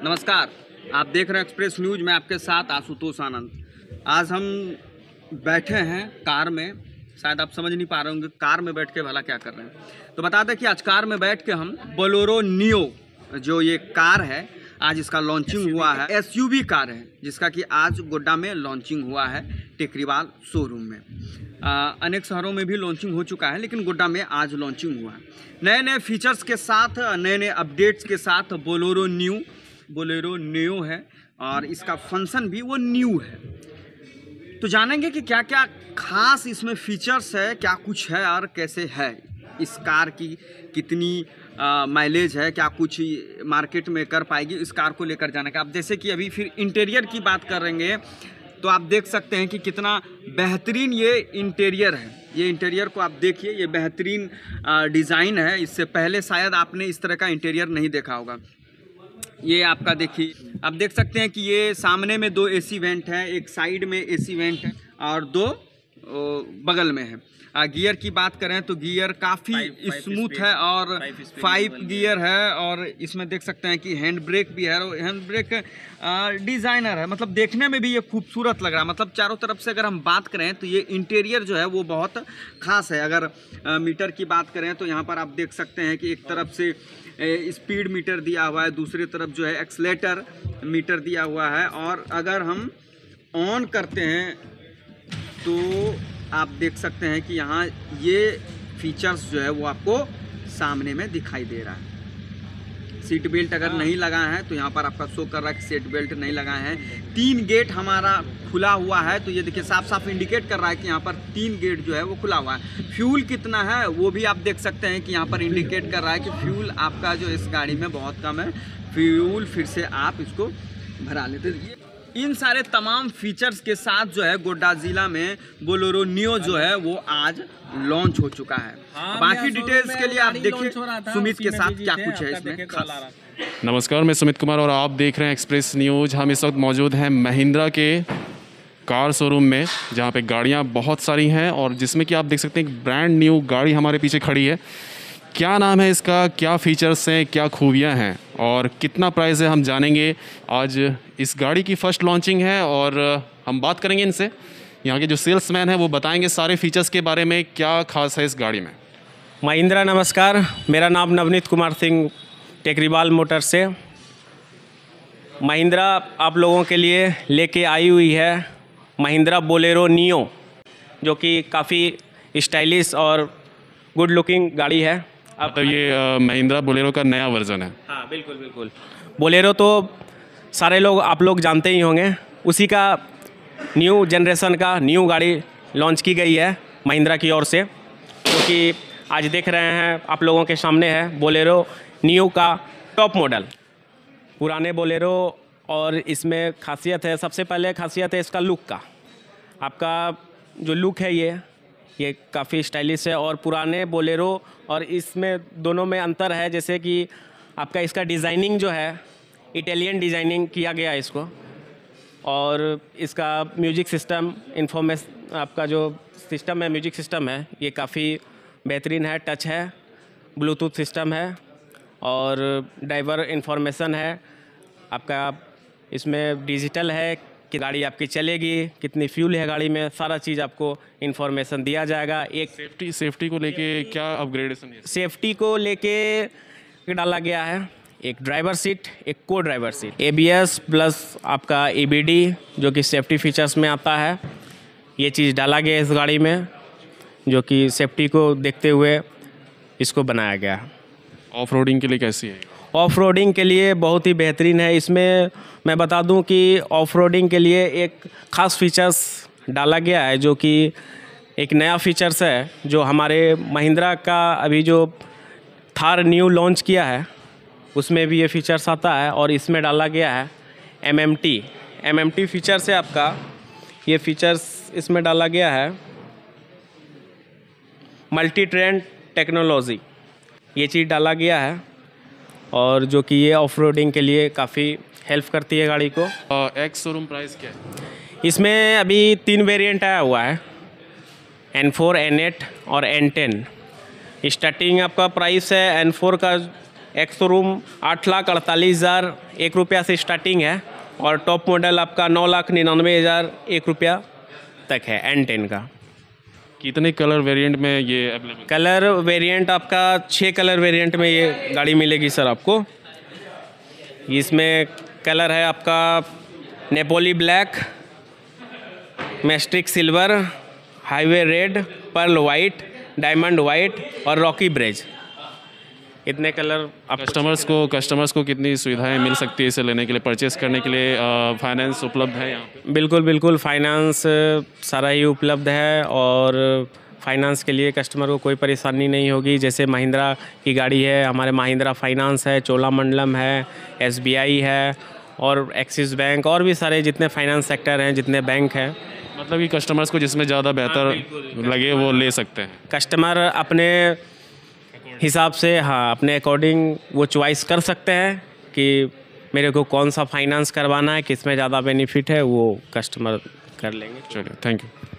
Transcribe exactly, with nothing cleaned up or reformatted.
नमस्कार, आप देख रहे हैं एक्सप्रेस न्यूज में आपके साथ आशुतोष आनंद। आज हम बैठे हैं कार में, शायद आप समझ नहीं पा रहे होंगे कार में बैठ के भला क्या कर रहे हैं। तो बता दें कि आज कार में बैठ के हम बोलेरो नियो जो ये कार है, आज इसका लॉन्चिंग हुआ है। एसयूवी कार है जिसका कि आज गोड्डा में लॉन्चिंग हुआ है टेकरीवाल शोरूम में। आ, अनेक शहरों में भी लॉन्चिंग हो चुका है, लेकिन गोड्डा में आज लॉन्चिंग हुआ है नए नए फीचर्स के साथ, नए नए अपडेट्स के साथ। बोलेरो न्यू बोलेरो न्यू है और इसका फंक्शन भी वो न्यू है। तो जानेंगे कि क्या क्या खास इसमें फीचर्स है, क्या कुछ है और कैसे है इस कार की, कितनी माइलेज है, क्या कुछ मार्केट में कर पाएगी इस कार को लेकर जाने का। अब जैसे कि अभी फिर इंटीरियर की बात करेंगे तो आप देख सकते हैं कि कितना बेहतरीन ये इंटीरियर है। ये इंटीरियर को आप देखिए, ये बेहतरीन डिज़ाइन है। इससे पहले शायद आपने इस तरह का इंटीरियर नहीं देखा होगा। ये आपका देखिए, आप देख सकते हैं कि ये सामने में दो एसी वेंट है, एक साइड में एसी वेंट है और दो बगल में है। आ, गियर की बात करें तो गियर काफ़ी स्मूथ है और फाइव गियर है और इसमें देख सकते हैं कि हैंड ब्रेक भी है और हैंड ब्रेक डिज़ाइनर है। मतलब देखने में भी ये खूबसूरत लग रहा है। मतलब चारों तरफ से अगर हम बात करें तो ये इंटीरियर जो है वो बहुत ख़ास है। अगर आ, मीटर की बात करें तो यहाँ पर आप देख सकते हैं कि एक तरफ से स्पीड मीटर दिया हुआ है, दूसरी तरफ जो है एक्सलेटर मीटर दिया हुआ है। और अगर हम ऑन करते हैं तो आप देख सकते हैं कि यहाँ ये फीचर्स जो है वो आपको सामने में दिखाई दे रहा है। सीट बेल्ट अगर नहीं लगाए हैं तो यहाँ पर आपका शो कर रहा है कि सीट बेल्ट नहीं लगाए हैं। तीन गेट हमारा खुला हुआ है, तो ये देखिए साफ साफ इंडिकेट कर रहा है कि यहाँ पर तीन गेट जो है वो खुला हुआ है। फ्यूल कितना है वो भी आप देख सकते हैं कि यहाँ पर इंडिकेट कर रहा है कि फ्यूल आपका जो इस गाड़ी में बहुत कम है। फ्यूल फिर से आप इसको भरा लेते हैं। इन सारे तमाम फीचर्स के साथ जो है गोड्डा जिला में बोलेरो नियो जो है वो आज लॉन्च हो चुका है। हाँ, बाकी डिटेल्स के लिए आप देखिए सुमित के साथ क्या कुछ है इसमें खास। नमस्कार, मैं सुमित कुमार और आप देख रहे हैं एक्सप्रेस न्यूज। हम इस वक्त मौजूद हैं महिंद्रा के कार शोरूम में, जहां पे गाड़ियां बहुत सारी हैं और जिसमें कि आप देख सकते हैं एक ब्रांड न्यू गाड़ी हमारे पीछे खड़ी है। क्या नाम है इसका, क्या फ़ीचर्स हैं, क्या खूबियां हैं और कितना प्राइस है, हम जानेंगे। आज इस गाड़ी की फ़र्स्ट लॉन्चिंग है और हम बात करेंगे इनसे। यहाँ के जो सेल्समैन हैं वो बताएंगे सारे फीचर्स के बारे में, क्या खास है इस गाड़ी में। महिंद्रा नमस्कार, मेरा नाम नवनीत कुमार सिंह टेकरीवाल मोटर से। महिंद्रा आप लोगों के लिए लेके आई हुई है महिंद्रा बोलेरो नियो, जो कि काफ़ी स्टाइलिश और गुड लुकिंग गाड़ी है। अब तो ये महिंद्रा बोलेरो का नया वर्जन है। हाँ बिल्कुल बिल्कुल। बोलेरो तो सारे लोग आप लोग जानते ही होंगे, उसी का न्यू जनरेशन का न्यू गाड़ी लॉन्च की गई है महिंद्रा की ओर से, क्योंकि तो आज देख रहे हैं आप लोगों के सामने है बोलेरो नियो का टॉप मॉडल। पुराने बोलेरो और इसमें खासियत है, सबसे पहले खासियत है इसका लुक का। आपका जो लुक है ये ये काफ़ी स्टाइलिश है और पुराने बोलेरो और इसमें दोनों में अंतर है। जैसे कि आपका इसका डिज़ाइनिंग जो है इटालियन डिज़ाइनिंग किया गया है इसको, और इसका म्यूजिक सिस्टम इन्फॉर्मेशन, आपका जो सिस्टम है म्यूजिक सिस्टम है ये काफ़ी बेहतरीन है। टच है, ब्लूटूथ सिस्टम है और ड्राइवर इन्फॉर्मेशन है। आपका इसमें डिजिटल है कि गाड़ी आपकी चलेगी, कितनी फ्यूल है गाड़ी में, सारा चीज़ आपको इन्फॉर्मेशन दिया जाएगा। एक सेफ्टी सेफ्टी को लेके क्या अपग्रेडेशन है? सेफ्टी को लेके डाला गया है एक ड्राइवर सीट, एक को ड्राइवर सीट, एबीएस प्लस आपका ईबीडी जो कि सेफ्टी फीचर्स में आता है। ये चीज़ डाला गया है इस गाड़ी में, जो कि सेफ्टी को देखते हुए इसको बनाया गया है। ऑफ रोडिंग के लिए कैसी है? ऑफ रोडिंग के लिए बहुत ही बेहतरीन है। इसमें मैं बता दूं कि ऑफ रोडिंग के लिए एक ख़ास फीचर्स डाला गया है, जो कि एक नया फीचर्स है जो हमारे महिंद्रा का अभी जो थार न्यू लॉन्च किया है उसमें भी ये फीचर्स आता है। और इसमें डाला गया है एमएमटी एमएमटी फीचर्स है आपका। ये फीचर्स इसमें डाला गया है मल्टी ट्रेंड टेक्नोलॉजी, ये चीज़ डाला गया है और जो कि ये ऑफ रोडिंग के लिए काफ़ी हेल्प करती है गाड़ी को। एक्स शोरूम प्राइस क्या है? इसमें अभी तीन वेरिएंट आया हुआ है, एन फोर, एन एट और एन टेन। स्टार्टिंग आपका प्राइस है एन फोर का एक शोरूम आठ लाख अड़तालीस हज़ार एक रुपया से स्टार्टिंग है और टॉप मॉडल आपका नौ लाख निन्यानवे हज़ार एक रुपया तक है एन टेन का। कितने कलर वेरिएंट में ये अवेलेबल? कलर वेरिएंट आपका छः कलर वेरिएंट में ये गाड़ी मिलेगी सर आपको। इसमें कलर है आपका Napoli black, majestic silver, highway red, pearl white, diamond white और रॉकी ब्रेज। इतने कलर आप कस्टमर्स को कस्टमर्स को कितनी सुविधाएं मिल सकती है इसे लेने के लिए, परचेस करने के लिए? फाइनेंस उपलब्ध है यहाँ पे? बिल्कुल बिल्कुल फाइनेंस सारा ही उपलब्ध है और फाइनेंस के लिए कस्टमर को कोई परेशानी नहीं होगी। जैसे महिंद्रा की गाड़ी है, हमारे महिंद्रा फाइनेंस है, चोलामंडलम है, एसबीआई है और एक्सिस बैंक और भी सारे जितने फाइनेंस सेक्टर हैं, जितने बैंक हैं। मतलब कि कस्टमर्स को जिसमें ज़्यादा बेहतर लगे वो ले सकते हैं। कस्टमर अपने हिसाब से, हाँ, अपने अकॉर्डिंग वो चॉइस कर सकते हैं कि मेरे को कौन सा फाइनेंस करवाना है, किस में ज़्यादा बेनिफिट है, वो कस्टमर कर लेंगे। चलिए, थैंक यू।